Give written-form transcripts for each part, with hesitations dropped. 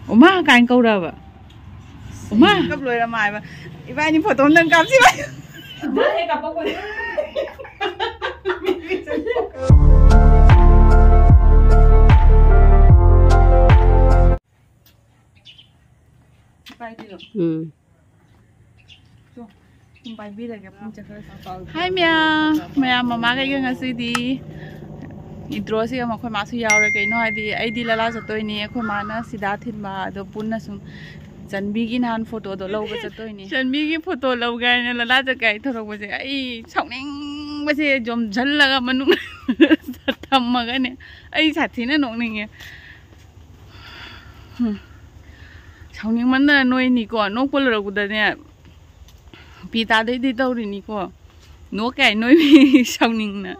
Oma kain kau dah ba? Oma kap loi ramai ba. Ibai ni foto nang kap sih ba? Dah he kap aku. Ibai di lo. Ibai bi dah kap punca kerja. Hai Mia mama kayak ngasih di. Idro sih sama aku masuk ya orang kayak no di lala jatuh ini aku mana sidat himba do punna sum janbi gin han foto do lau jatuh ini janbi gin foto lau gaya lala jagai thorok bose ai sauning bose jom jal laga manung satam magane ai sathi na nong ning sauning mana noi ni ko nok pol ro guda ne pita dei di tau ri ni ko no kai noi sauning na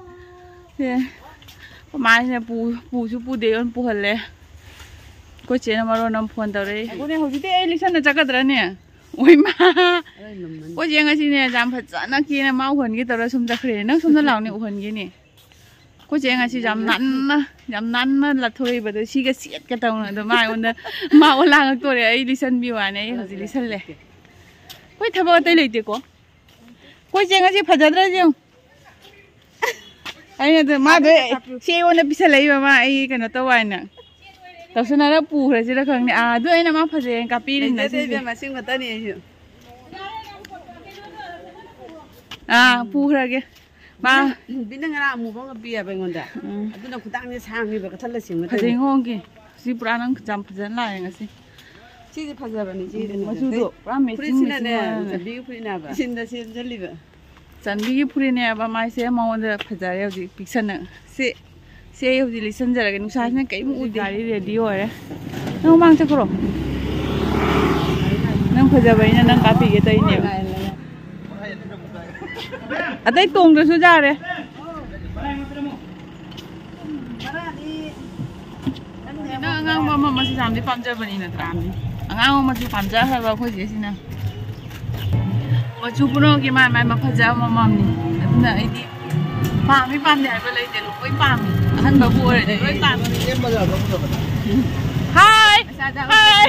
mai nè pu chú pu để on pu hal le ko che na maro nam phone tau re ko ne hoji te election na jaga dra ne oi ma ko je nga si ne jam phat na ki na mau hon gi tau ra sum ja khre na sum na law ne hon gi ni ko je nga si jam nan na la thoi ba de si ga siat ka tau na do mai on da ma o la to re election bi wa ne hoji election le ko thaba te le te ko je nga si phaja dra je ai nè mà đấy xe ôn là bisa lấy mà ai cái nó tao vậy nè tao xin nó bù rồi chứ nó không nè à đứa nó mà phải dễ cà pi lên nè chứ mà xin người ta nè chứ à bù rồi kìa mà bên đó là mua bông cà pi à bên ngoài đó đứa nó cũng tăng như sang như vậy cái thằng là xin người ta phải ngon kìa chỉ bữa ăn chăm phải dân lại cái gì chỉ phải giờ bên này chỉ mà chú độ bữa mấy xin nè bị cái nào vậy xin dân đi vậy Janbi puri ne aba mai se mau da phajare hoji picture na se hoji listen jara ke nusa na kai mu udari ready ore nang mang cha kro nang phajabai na nang kapi ge tai ne atai tong da su ja re na ngang ma ma si sam di pam ja bani na tram ni ngang ma si pam ja ha ba khoi je si na Majupuno gimana main mapaja mamam ni, na ini pami pam deh boleh deh, koi pami, akan babu deh, koi pami. Hai, hai.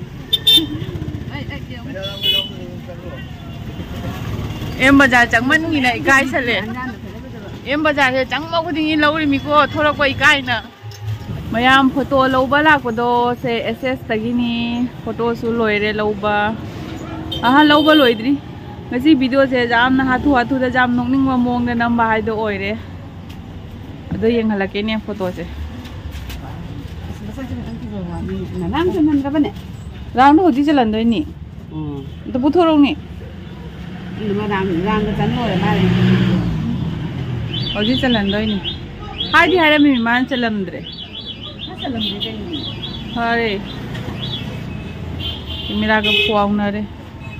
Em baca chẳng mất gì này gai sao lệ, em baca thì chẳng mau cái gì lâu đi mi cô thôi quay gai nè. Mayam photo lâu ba la cô do se SS tagini photo su loi re lâu ba, lâu ba loi đi. Ngasi video se jam na hathu da jam nongning ma mong da nam bahai do oire ado yeng halake ne photo se nam chaman ka bane ram do hodi chalan doi ni to puthorong ni ma ram ka chan ho ma hodi chalan doi ni hai di hara mi man chalamdre kai ni hare mera ka puaung na re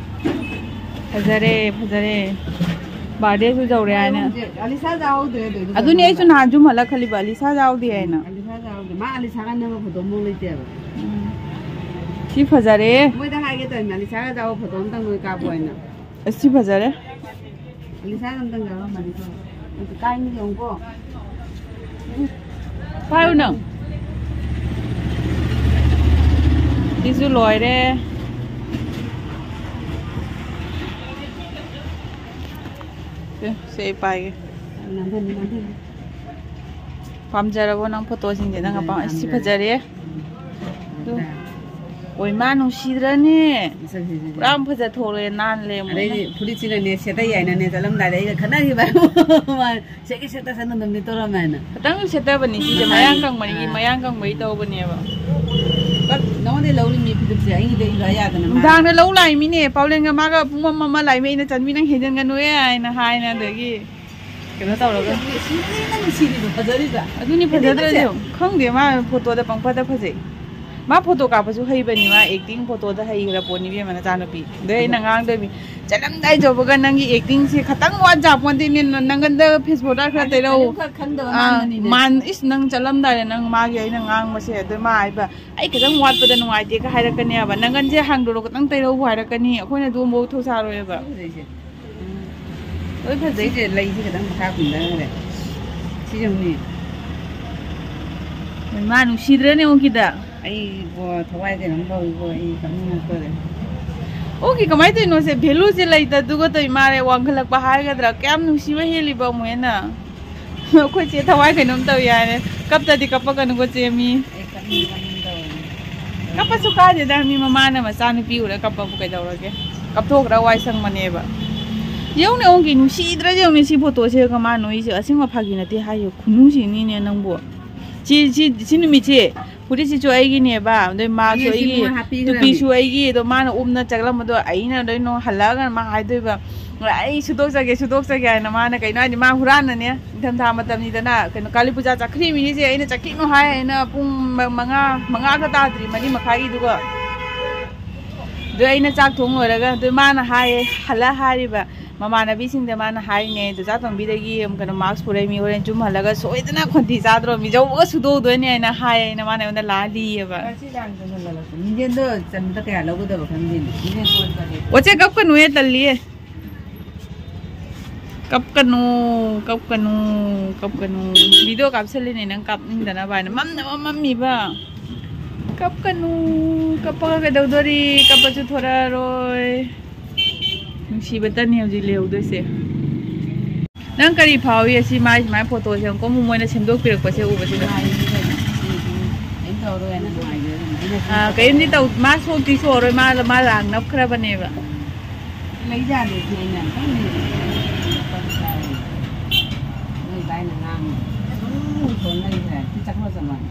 फजरे बाडे सु जाऊ रे आहे ना Alisa जाऊ दे अजून यायचो ना आजू मला खाली अलिसा जाऊ दे आहे ना अलिसा जाऊ दे मा अलिसा का नाम फोटो मोल लेते अब सी फजरे मोय दा हागे त अलिसा का जाऊ फोटो तंग मोय का बोय ना सी फजरे अलिसा का तंग जाऊ माने तो काय नि जोंको पाउ न दिसु लय रे से पाएगे पाम जरा वो नंग फोटो सिंह जे नंग पाम इसी फजरे तो कोई मानो सीधरने राम फजर थोड़े नान ले अरे पुरी चीज़ ने सेटा ही आइना ने चलम दादे का खाना ही बाय सेके सेटा सन नंदे तो रहा मैंने तंग सेटा बनी चीज़ मयांग कंग मई तो बनी है बस नौने लौली मी फिर से आई दे इलाया तो ना दांग ने लौ लाई मी ने पाउलेंगा मागा मम्मा लाई मी ने चंद मी नंग हेजन का नुए आई ना हाय ना देगी क्या ताऊ लोग अदुनी फजर जो खंग दे मा फोटो दा पंग फटा फजे मा फोटो का पसु हई बनी मा एक्टिंग फोटो दा हई रा पोनी बे मना जानो पी दे नंगांग दे मी चलम दाई जो बगा नंगी एक्टिंग से खतंग वा जा पोन दे ने नंगन दा फेसबुक दा खरा ते रो मान इस नंग चलम दा नंग मा गे नंगांग मसे दे मा आई बा आई खतंग वाट पदा नुवाई दे का हाइरा कने बा नंगन जे हांग दो खतंग ते रो हाइरा कनी अखोने दो मो थो सा रो बा ओइ फजे जे लई जे खतंग खा खुंदा रे सी जंग नि मा नु सीद्रे ने ओ किदा वो थवाई के नंबर वो कमी न करे ओके कमाई तो इनो से भेलू से लेता दुगो तो इमारे वांगलक बाहर का द्रा क्या नुसीवा हेली बा मुएना कोई चे थवाई के नम तो यार कब तक कप का नुगो चे मी कप सुखा जे दा मी ममा ने मचा ने पी उरे कप को के दौरगे कप थोक रा वाई संग मनेबा यौने ओंगी नुसीद्रा यौने सी फोटो से कमा नोई से असिंग फागी नते हायो खुनु सी नि ने नंबो ची नुमी चे पुरी सी जो आएगी ने बा दे मा जो आएगी तो पी जो आएगी तो मा न उमना चगला मदो आई ना दे नो हल्ला मा हाय दे बा आई सुदोक सके ना मा न कई ना मा हुरान ने धम था मतम नि दना कनो काली पूजा चखरी मी से आइना चखी नो हाय ना पुंग मंगा का ताद्री मनी मखाई दुगा दे आइना चाक थोंग ओरगा दे मा न हाय हल्ला हारिबा ममानबी सिंह माना हाइने दुजा तंबीदगी हम कनो मार्क्स पुरे मी होरेन जुम हलगा सोइदना खोंती जाद्रो मी जौगा सुदो दोने आइना हाय ना माने उन लाली एबा निजे दो चंद के लगो दो खंदी निजे कोन करे ओचे कब कनु ए तल्लिए कब कनु वीडियो कैप्चर ने नंग कप निंदना बाय मम्मी बा कब कनु कपगा के दौदोरी कपचु थोड़ा रोय नुसीबतनी हजि लेउदोसे नंग करी फावी असि माइ फोटो से को मोइना सेमदोक पिरकपसे उबसे कईमदि तौ मा सोक्ति सोरोय मा लांग नपखराबनेबा लई जाने थिएना नई बाइना नाम फोन लई है चखलो समान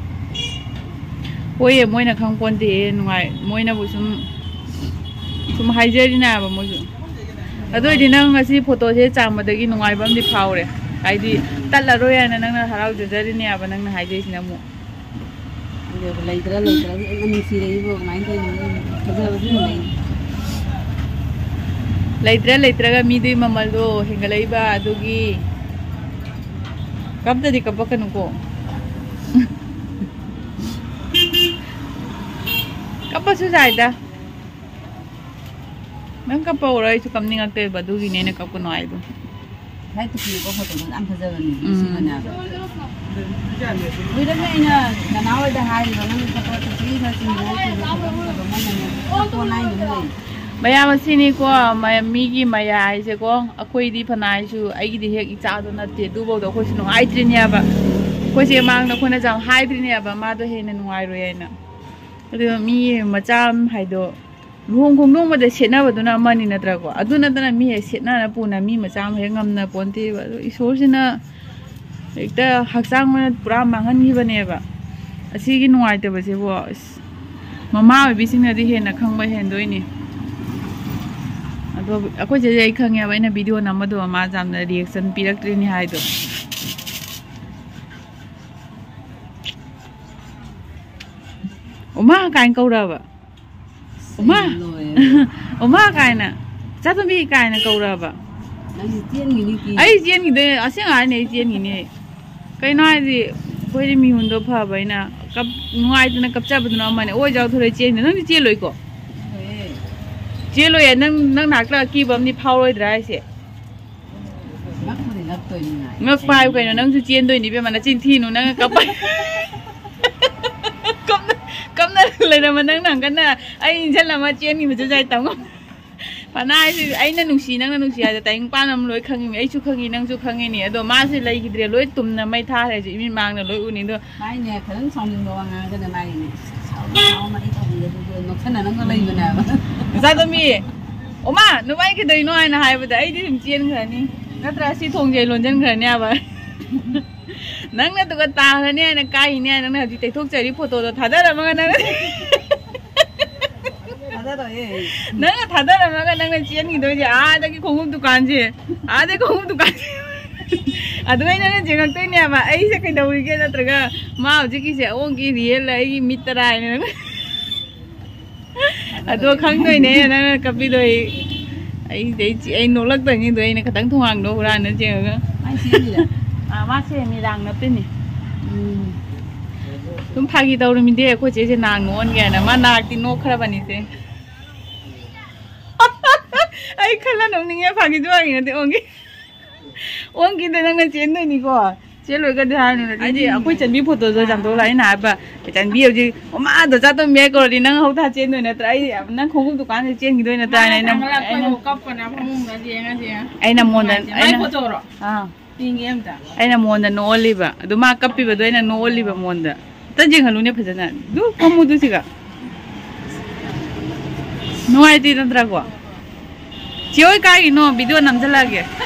होये मोइना खंगपोनते नुगाय मोइना बुसुम तुम हाइजरीना बा मोजु अदोइदि नंग असि फोटो से चामदगी नुगाइबम दि फावरे हाइदि तल्लरोय ना नंगना हराउ जजरिने आबा नंगना हाइजेसिना मु लेइद्रा नुसी रहिबो माइन तै फजबदि लई लेइद्रागा मिदुइ ममलदो हेंगलैबा अदुगी कबदि कपकनुको कपसु जाइदा नंग कप ओराय सु कमनिंग अक्ते बदुगी ने कप को नोय दो हाय तो को फोटो न आम फजबनि सिमना विदम इना ननाव द हाय नंग फोटो ती न सिमना तो नाइ दु मया मसिनी को मीगी मया आइसे को अखोइदि फनाइसु आइगिदि हेक इचादो नते दुबो दो खोसु नो आइत्रिनियाबा खोसे मांग न खोना जाम हाइद्रिनियाबा मादो हेने नुआइ रोयना अदो मी मचाम हाइदो लुहोंग खोंगदोंग मदे सेनाबदुना मनि नत्रको अदु नतना मी सेना ना पुना मी मचाम हे ngamna ponte ba isorजना एकटा हक्सांग मन पुरा मांगन गिबनेबा असिगी नुआइतबसे बो ममा बिसिंगदि हेना खंगबा हेंदोइनी अदो अखोइ जे आई खंगेबा इन वीडियो नमदो मा जामना रिएक्शन पिरक्ट्रिनी हाइदो ओमा काइन कौराबा ओमा काइना चातुबी काइना कौराबा आई जेनगिदे असेंग आने जेनगिने कइनो आदि कोइदि मिहुंदो फबाइना कप नुआइदना कपचाबदना माने ओइ जाउ थोरै चेन नंग चेलोइ को चेलोय नंग नाकला किबमनि फावरोइद्रा आइसे ngak pai kai nang su chien doi ni be mana chin thi nu nang ka pai kam na le na nang nang kan na ai jan la ma chien ni ma jai tang pa nai si ai na nu si nang na nu si a tai pa nam loi khang mi ai chu khang ni nang chu khang ni ado ma si lai gidre loi tum na mai tha re ji mi mang na loi u ni do mai ne khan song ni lo nga ka na mai ni sao ma ai ta ni do no khan na nang ka lai ba na za do mi oma nu mai ki doi no ai na hai ba da ai di chien kha ni नत्रा सी थोंजे लोंजन खरने आबा नंग न तो ता हने न काई ने नंग हजि तेथोक चरी फोटो तो थादर मग नंग थादर ए नंग थादर मग नंग चेन की दोजे आ दगी खोंगुम दुकान जे आ दे खोंगुम दुकान अदुई न जेगक तै ने आबा आई से कइदौरी के नत्रगा मा हजि की से ओंग की रियल आई मित्रा ने अदो खंग दोइ ने नंग कपि दोइ ai nỗ lực tới như thế này cả tháng thoáng đâu ra nữa chứ ai xem gì đấy à má xem mi đang nấp tên này chúng phai cái đâu rồi mình đi cô chế nàng ngon kìa nè má nàng thì nô khá bani thế ai khá là nông nghe phai cái chỗ này thì ông kia đây đang nói chuyện đây nè cô chế lối cái thứ hai nữa là gì aku chuẩn bị photo rồi chẳng tôi lấy nãy bà chuẩn bị gì mà đồ ra tôi mẹ cô đi năng hậu tha trên rồi nè trai năng không có dukaan thì trên cái đôi nè trai này năng ai nằm môn này ai à ai nằm môn này nô li bà đồ mà cặp bị bà đôi này nô li bà môn đó tất nhiên là luôn nhớ phải thế này đồ không mua được gì cả nuôi thì nó ra quá chiếu cái nó video nằm trên là kìa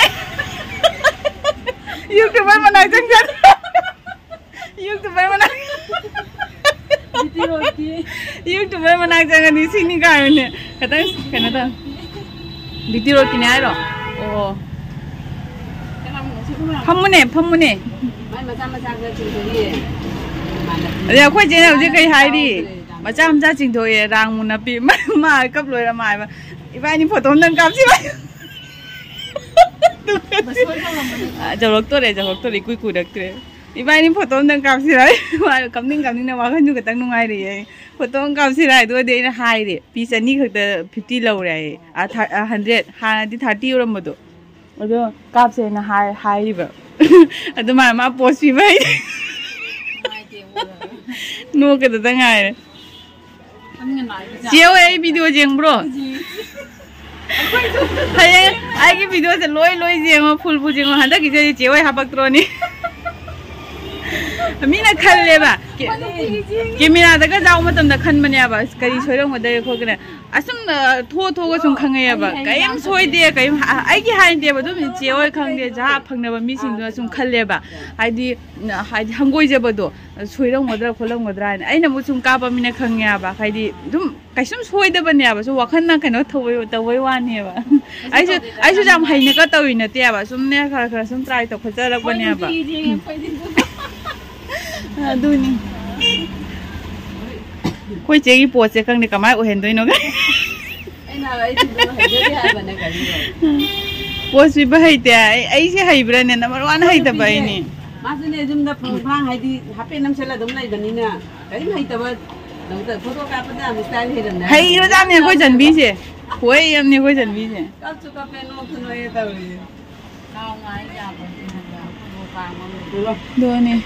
YouTuber mana chẳng chẳng YouTuber mana YouTuber mana chẳng đi xin đi cái này cái nào đó video rồi cái này rồi oh phong mune giờ quay trên nào chứ cái hay đi mà chăm cha chỉnh thôi rang muốn nạp bị mà cấp rồi là mày mà vậy nhưng phải tốn nâng cấp chứ vậy jawab tu deh kui dak tu. Iba ini foto nang kap sirai, kamning na wakan juga tang nungai deh. Foto kap sirai tu deh ini high deh. Pisa ni kata 50 low deh, 100, di 30 orang betul. Aduh kap sirai na high deh. Aduh mana post ni baik. No kata tangai. Siapa video jeng bro? Hay ai cái video sẽ lôi riêng mà full riêng mà hắn đã cái gì chế vậy hấp tròn đi mình là khăn lên bà cái mình là cái rau mà tầm là khăn mà nha bà cái xoay đông ở đây thôi cái này sum thua cái sum khăn này bà cái em xoay đi cái em ai cái hai đi bà tôi mình chế vậy khăn đi giá phăng này bà mình xin được sum khăn lên bà hay đi hàng gối chế bà đó xoay đông ở đây khô đông ở đây ai nằm một sum cá bà mình là khăn nha bà hay đi đúng cái sum xoay đấy bà nha bà số khăn năng cái nó tàu với quan nha bà ai số jam hay này có tàu này tiệt bà sum này khá sum try tàu khá là bà nha bà Aduh Koi cegi pose kang de kamai ohen doi no ga. Pose ba hai te ai se hai bra ne number 1 hai ta bai ni. Masune jum da phang hai di hape nam sela dum lai bani na. Kai hai ta ba dong ta photo ka pa da style he ram na. Hai ro jam ne koi jan bi se. Koi am ne koi jan bi se. Ka chu ka pe no thuno ye ta wi. Kao ngai ja ba ti na ja. Pho pa ma do ni.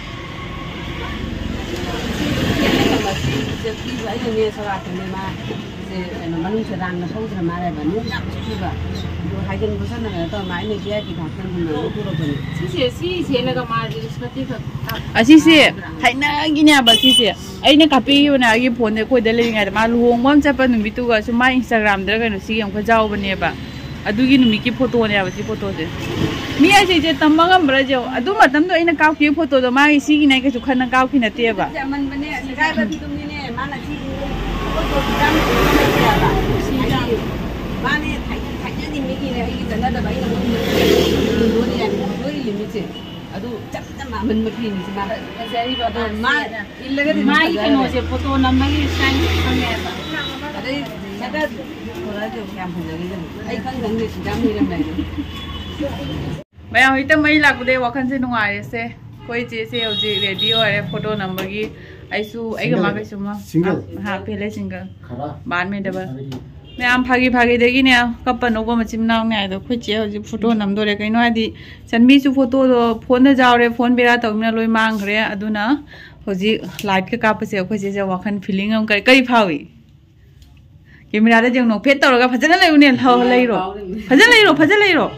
Ini soal kelima, manusia sedang nasong sama ada banyak juga. Hajian besar nak tahu main ni dia di kampung mana tu loh bani. Si nak kemari seperti tu. Si, hai na gini apa si? Ai na kapi yo na agi phone de koi de le ngai ma luong mom cha pa numi tu ga su ma Instagram da ga no si yang ko jaw bani ba. Adu gi numi ki photo ne ba si photo de. Mi ai je tambang am bra jo adu matam do ina kaw ki photo do ma si gi nai ka su khan na kaw ki na te ba. Zaman bani sekai ba tu ni ne mana si photo jam ni ba. Si jam. Mana thai ni mi ki ne ai jana da ba ina do ni do ni limit se. Adu chap chap ma man mat ni si ma. Seri ba ma illaga di ma ki no se photo number ni scan khang ya ba. Ade sada thora jo kyam phajagi jam. Ai khang khang ni jam ni ram lai. Bây giờ thì mấy lạc của đây vào khăn trên ngoài xe quay chế xe ở gì để đi ở photo number gì ai su ai cái mà cái số mà ha pele single bán mình double mấy am phagi đấy cái này các bạn nó có mà chim nào này rồi quay chế ở gì photo number đấy cái nói đi chân mi su photo rồi phone để giao rồi phone bây giờ tao mình lôi mang rồi adu na hồi gì live cái cáp xe quay chế vào khăn feeling ông cái phao ấy cái mình ra đây chẳng nó phết tao rồi cái phải lấy uốn thâu lấy rồi phải lấy rồi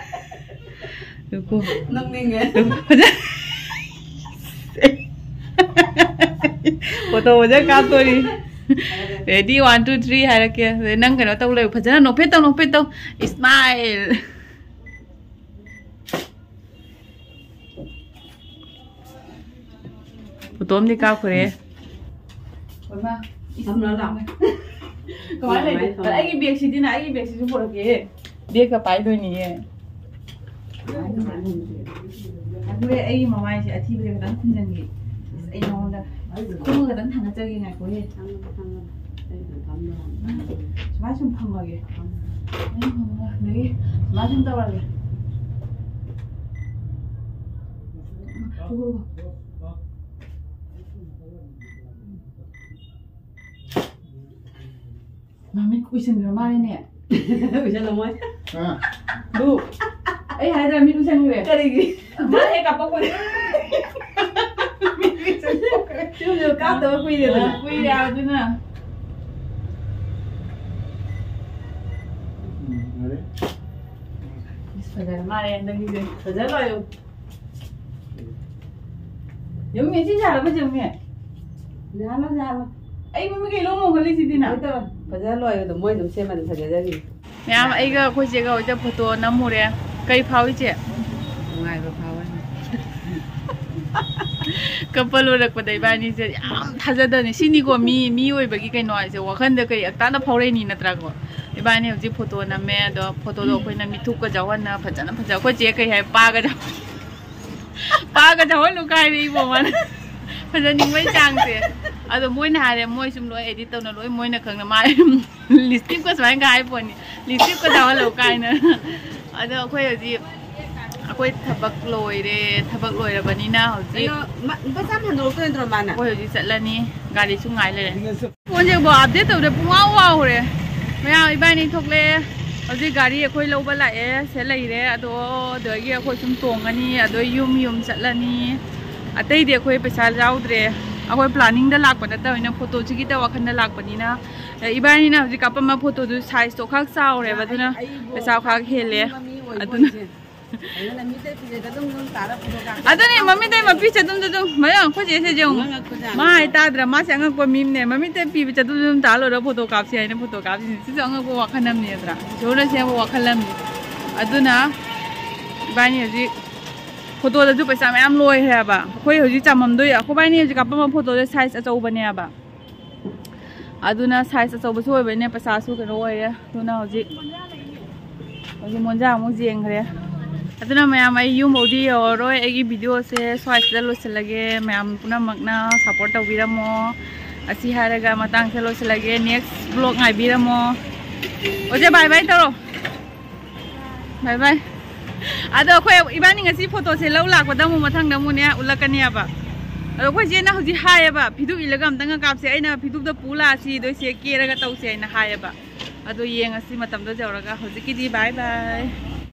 Duku. Nang ninge. Foto aja kato ni. Ready 1 2 3 hai ra kia. Nang cái nó tao lấy phajana no phet tao. Smile. Foto am đi cao khỏe. Ôi ma. Không nó lắm. Có ai lấy? Cái cái việc gì thế này? Cái việc gì chúng tôi kì? Việc cái phải đôi nhỉ? Aku ai mamai si ati beri kadang kunjung ni, ai nama dah. Kamu kadang thang aja gini aku ni. Macam phang lagi. Ni macam tu lagi. Mami kuisin ramai ni. Kuisin ramai. Du. ai hai ra mi du sang về cái gì mới hay cặp bóc quên chưa được cao tới quy được quy đào chứ nè phải là mà đây đừng đi phải rất là giống như chính là bây giờ mẹ ra nó ấy mới cái lông một cái gì thế nào phải ra loài rồi môi đừng xem mà phải ra gì mẹ mà ấy cái khối chế cái cho photo nắm mua đấy cây phao ấy chứ ngoài vào phao ấy couple được vào đây bạn ấy thật ra đây xin đi qua mi ơi bởi cái nói chứ hoặc hơn được cái ta đã phao đây nè tra qua cái bạn ấy chỉ photo nắm mẹ đó photo đó khối nắm mi thúc cái cháu anh phải cháu khối chế cái hay ba cái cháu lúc cái đi bộ mà phải ra những mấy trang gì à rồi môi này môi xung lối edit tao nó lối môi nó khăng là mai lipstick có phải cái iPhone lipstick có cháu lâu cái nữa à rồi khối gì khối thabak lôi de thabak lôi là bani na hậu gì có sắp hàng đồ cái rồi mà nè khối gì sẽ là ni gari chung ngayเลยคนจะบอก update ตัวเด็กว้าวเลยไม่เอาอีบ้านนี้ทุกเลยเอาสิการีค่อยlâuไปlạiเสร็จเลยเลยอ่ะตัวเดี๋ยวกี่ค่อยชุ่มตวงกันนี่อ่ะตัวยุ่มเสร็จแล้วนี่อ่ะแต่เดี๋ยวค่อยไปใช้เจ้าเลยอ่ะค่อย planning ได้หลักกว่านั้นแต่ว่าเนี่ย photo ชิคกี้พายว่าคันได้หลักกว่านี้นะอีบ้านนี้นะสิกับมา photo ดู size ตัวข้างเศร้าเลยว่าตัวนะไปเศร้าข้างเห็นเลยอ่ะตัวนะอ่ะตัวนี้มันไม่ได้มาพิจารณาตัวไม่เอาค่อยเจ๊จงมาไอ้ตาดราม่าเสียงก็มีเนี่ยมันไม่ได้พิจารณาตาเรา photo กับเสียเนี่ย photo กับเสียซึ่งเราก็ว่าคันนั้นเนี่ยตราโจรเสียว่าคันนั้นเนี่ยอ่ะตัวนะอีบ้านนี้สิphoto เราจะไปสามแอมลอยเหรอบ่ค่อยเขาจะจำมันด้วยอ่ะเขาไปนี่จะกลับมา photo ได้ size จะอุบัติเนี่ยบ่อ่ะดูนะ size จะอุบัติช่วยไปเนี่ยภาษาสู้กันด้วยอ่ะดูนะเขาจะมันจะมุ่งเจียงเลยอ่ะดูนะแม่ไม่ยุ่งบ่ดีอ่ะร้อยไอ้วิดีโอเสียสวยจะลดเสร็จแล้วแม่ปุ่นมักนะ support เอาวิรามอ่ะสิหาระกามาตั้งเสร็จลดเสร็จแล้ว next vlog ไงวิรามโอเคบายบายตลอดบายบายada aku iban ni ngasi foto selau lah pada mu matang damu ni ulakan ni apa ada aku je na huji hai apa hidup ilagam tengah kap se aina hidup da pula si doi se kira ga tau se aina hai apa ado ye ngasi matam do jawra ga huji ki di bye bye